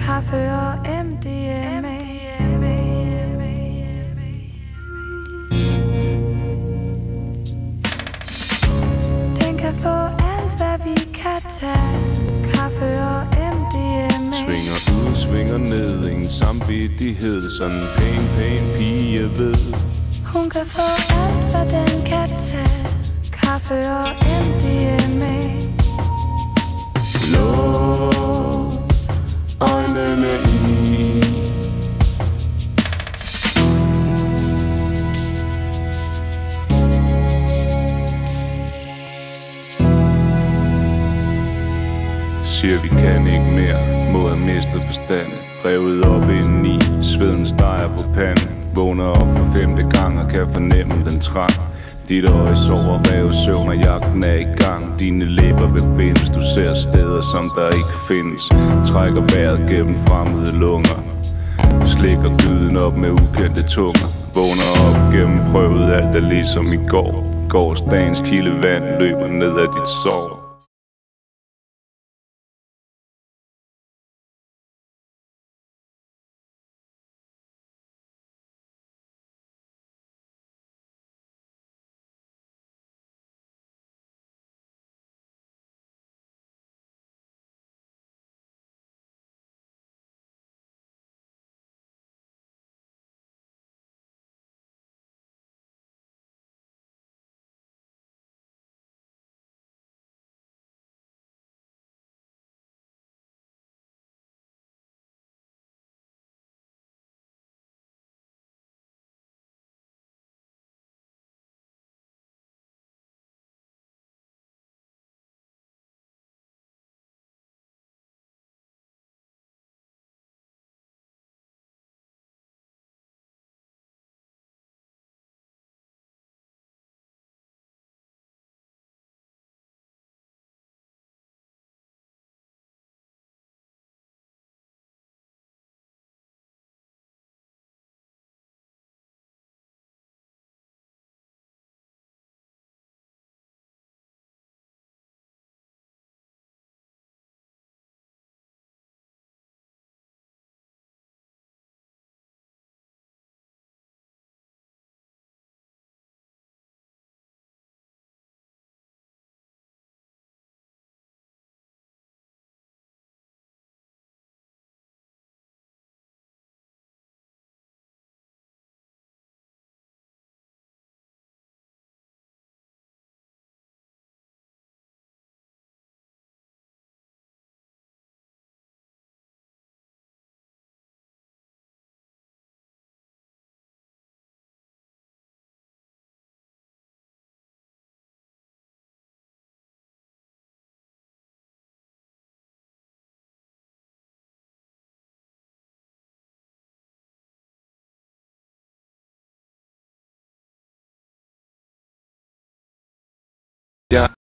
kaffe og MDMA. Den kan få alt, hvad vi kan tage. Kaffe og MDMA. Svinger ud, svinger ned, ingen samvittighed. Sådan en pæn pige ved. Hun kan få alt, hvad den kan tage. Kaffe og MDMA. Luk øjnene i. Siger vi kan ikke mere, må have mistet forstanden. Revet op indeni, sveden steger på panden. Vågner op for 5. gang og kan fornemme den trang. Dit øje sover revet søvn og jagten er i gang. Dine læber bebindes, du ser steder som der ikke findes. Trækker vejret gennem fremmede lunger. Slikker dyden op med ukendte tunger. Vågner op gennem prøvet, alt er ligesom i går. Gårsdagens kildevand løber ned ad dit sår.